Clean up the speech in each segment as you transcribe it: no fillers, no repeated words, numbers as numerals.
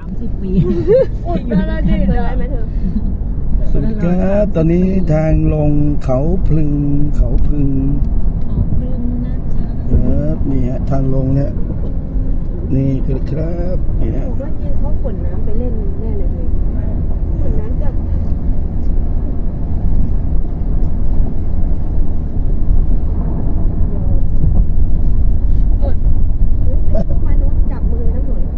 30 ปีอุดรดิตถ์ได้ไหมเธอสวัสดีครับตอนนี้ทางลงเขาพลึงนะจ๊ะนี่ฮะทางลงเนี่ยนี่ครับนี่ฮะผมว่าเย็นเขาฝนน้ำไปเล่นแน่เลยฝนน้ำจะมนุษย์จับมือน้ำหนุน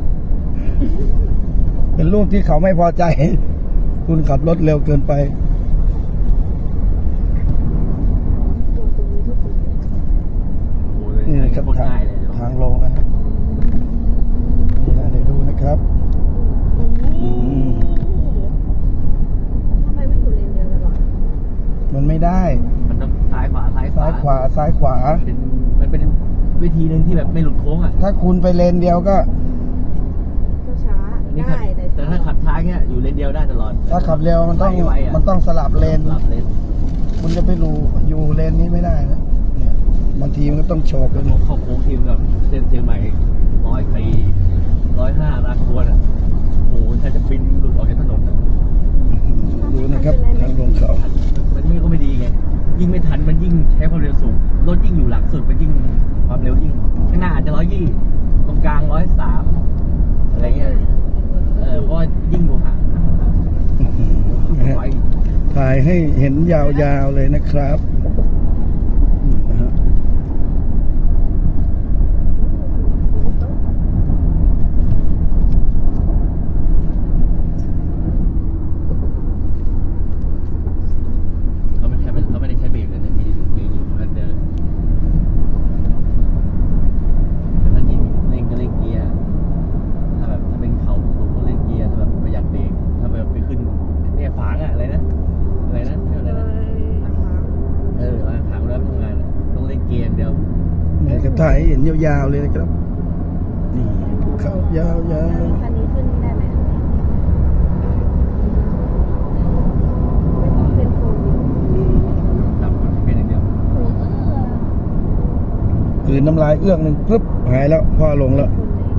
เป็นรูปที่เขาไม่พอใจคุณขับรถเร็วเกินไปนี่นะครับทางลงนะนี่นะเดี๋ยวดูนะครับทำไมไม่อยู่เลนเดียวตลอดมันไม่ได้มันต้องซ้ายขวามันเป็นวิธีหนึ่งที่แบบไม่หลุดโค้งอ่ะถ้าคุณไปเลนเดียวก็ช้าได้แต่ถ้าขับช้าเงี้ยอยู่เลนเดียวได้ตลอดถ้าขับเร็วมันต้องสลับเลนคุณจะไปอยู่เลนนี้ไม่ได้นะเนี่ยบางทีมันก็ต้องโฉบไปเข้าโค้งทีมกับเส้นเชียงใหม่104 105นาควรอ่ะโอ้โหถ้าจะบินหลุดออกจากถนนดูนะครับทางลงเขามันก็ไม่ดีไงยิ่งไม่ทันมันยิ่งใช้ความเร็วสูงรถยิ่งอยู่หลังสุดมันยิ่งความเร็วยิ่งข้างหน้าอาจจะ120ตรงกลาง103อะไรเงี้ยเพราะยิ่งอยู่ห่างถ่ายให้เห็นยาวๆเลยนะครับเขาไม่ได้ใช้เบรกเลยนะมีอยู่คันเดิมแต่ถ้ายิงเร่งก็เร่งเกียร์ถ้าเป็นเขาสูงก็เร่งเกียร์ถ้าแบบประหยัดเบรกถ้าแบบไปขึ้นเนี่ยฝางอะไรนะขางแล้วทำงานต้องเล่นเกมเดียวนี่ก็ถ่ายเห็นยาวๆเลยนะครับนี่ภูเขายาวๆคันนี้ขึ้นได้ไหมไม่ต้องเป็นโฟมดับมันเป็นอย่างเดียวคือน้ำลายเอื้องหนึ่งปึ๊บหายแล้วพ่อลงแล้ว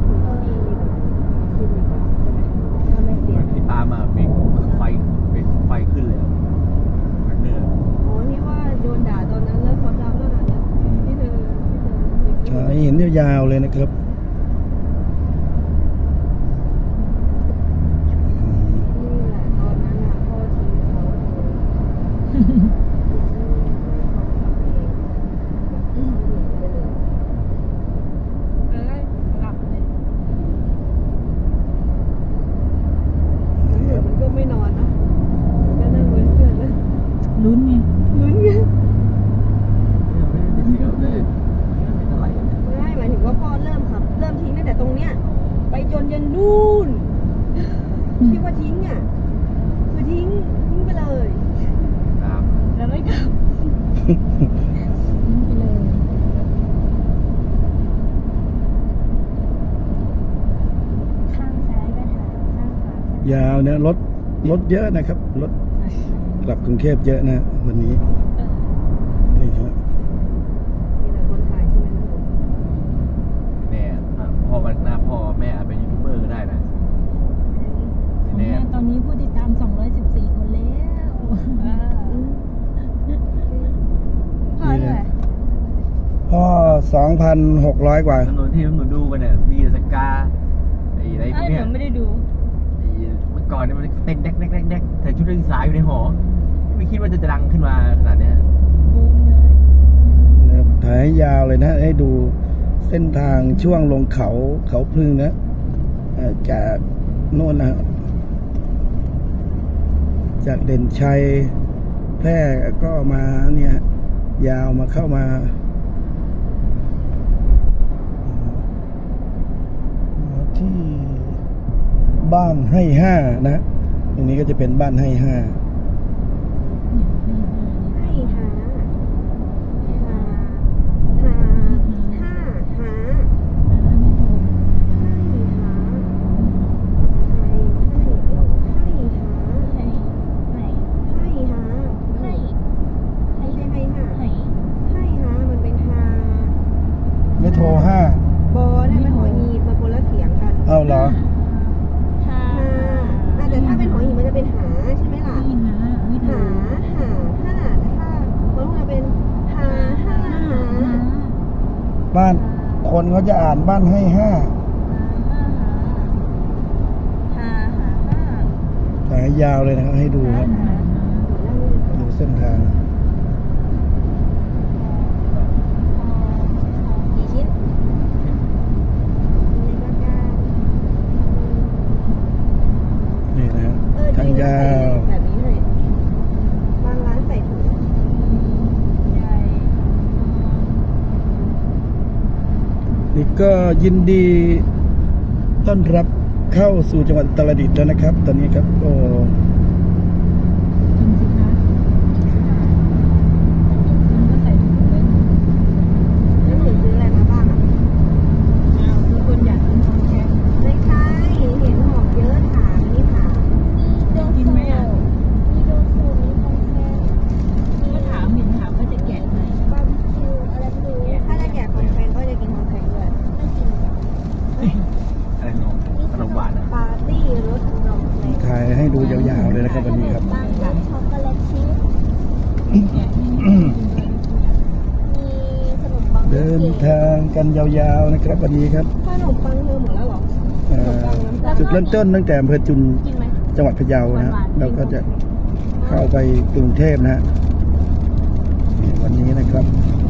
ที่ตามมาเบรกไฟขึ้นเลยเห็นยาวๆเลยนะครับมันก็ไม่นอนนะก็นั่งเพื่อนเลยลุ้นไงหมายถึงว่าพ่อเริ่มทิ้งตั้งแต่ตรงเนี้ยไปจนยันนู่นที่ว่าทิ้งอ่ะคือทิ้งไปเลยแล้วไม่กลับทิ้งไปเลยข้างซ้ายก็ถ่ายข้างขวายาวเนี่ยรถเยอะนะครับรถกลับกรุงเทพเยอะนะวันนี้นี่ครับพ่อแม่เป็นยูทูบเบอร์ก็ได้นะแม่ตอนนี้ผู้ติดตาม214 คนแล้วพ่อเท่าไหร่พ่อ 2,600 กว่าถนนที่หนูดูกันเนี่ยมีสกาอะไรพวกเนี้ยไม่ได้ดูเมื่อก่อนเนี่ยมันเต้นแดกใส่ชุดนักศึกษาอยู่ในหอไม่คิดว่าจะดังขึ้นมาขนาดนี้ถ่ายยาวเลยนะให้ดูเส้นทางช่วงลงเขาพลึงนะจากโน่นนะจากเด่นชัยแพร่ก็มาเนี่ยยาวมาเข้ามาที่บ้านให้5นะตรงนี้ก็จะเป็นบ้านให้5ไม่โทร5บอได้ไหมหอยงีบมาคนละเสียงกันเอาเหรอบ้านคนเขาจะอ่านบ้านให้5สายยาวเลยนะครับให้ดูครับดูเส้นทางกี่ชิ้นนี่นะครับทางยาวแบบนี้เลยบางร้านใส่ถุงใหญ่นี่ก็ยินดีต้อนรับเข้าสู่จังหวัดอุตรดิตถ์แล้วนะครับ ตอนนี้ครับโอ้กินสิคะมันก็ใส่ถุงเลยแล้วหนูซื้ออะไรมาบ้างอ่ะเอาคือคนอยากกินของแกงไม่ใช่เห็นหอมเยอะถามนี่ถามกินไหมอ่ะมีโดซูมีคอนแทนก็ถามว่าจะแกะไหมบาร์บีคิวอะไรไม่รู้ถ้าจะแกะคอนแทนก็จะกินคอนแทนด้วยไม่กินอะไรขนมหวานอ่ะปาร์ตี้รสนมแดงถ่ายให้ดูยาวๆเลยนะครับวันนี้ครับบางร้านช็อกโกแลตชีสแกะนี่มีขนมปังเดินทางกันยาวๆนะครับวันนี้ครับขนมปังเธอหมดแล้วเหรอจุดเริ่มต้นตั้งแต่อำเภอจุนกินไหมจังหวัดพะเยานะฮะเราก็จะเข้าไปกรุงเทพนะฮะนี่วันนี้นะครับ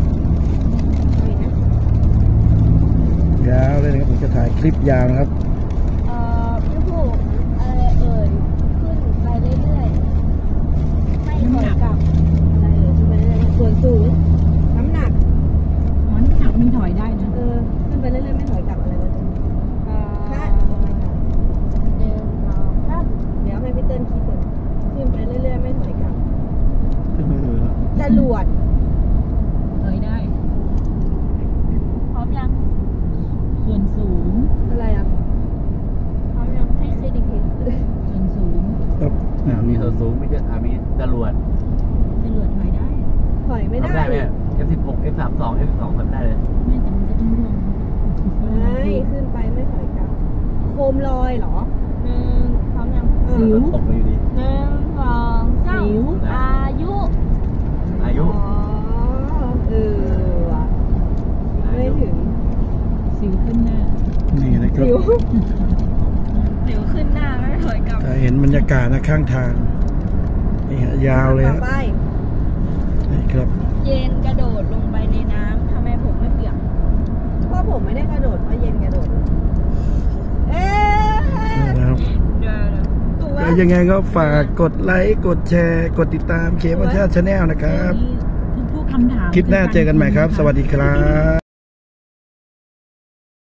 ยาวเลยนะครับผมจะถ่ายคลิปยาวนะครับพี่ผู้อะไรเอ่ยขึ้นไปเรื่อยๆไม่ถอยกลับอะไรเอ่ยขึ้นไปเรื่อยๆส่วนสูงน้ำหนักอ๋อน้ำหนักมันถอยได้นะขึ้นไปเรื่อยๆไม่ถอยกลับอะไรวะค่ะเดินรอครับเดี๋ยวให้พี่เติ้ลคิดก่อนขึ้นไปเรื่อยๆไม่ถอยกลับจรวดถอยได้พร้อมยังส่วนสูงอะไรอ่ะพร้อมยังให้เครดิตส่วนสูงครับมีส่วนสูงมีมีจรวดจรวดถอยได้ถอยไม่ได้ทำได้ไหม F16 F32 F12 ทำได้เลยไม่แต่มันจะต้องร่วงไม่ขึ้นไปไม่ถอยกลับโคมลอยเหรอพร้อมยังสิวตกไปอยู่ดี 1 2 สิว 3อายุอายุว่ะไม่ถึงสิวขึ้นหน้านี่นะครับสิวขึ้นหน้าไม่ถอยกลับจะเห็นบรรยากาศนะข้างทางนี่ฮะยาวเลยต่อฮะไปนี่ครับเย็นกระโดดลงไปในน้ำทำไมผมไม่เปียกเพราะผมไม่ได้กระโดดเพราะเย็นกระโดดเอ๊ะนี่นะครับเดี๋ยวถูกก็ว่ายังไงก็ฝากกดไลค์กดแชร์กดติดตามเคมชาติชาแนลนะครับทุกคำถามคลิปหน้าเจอกันใหม่ครับ สวัสดีครับ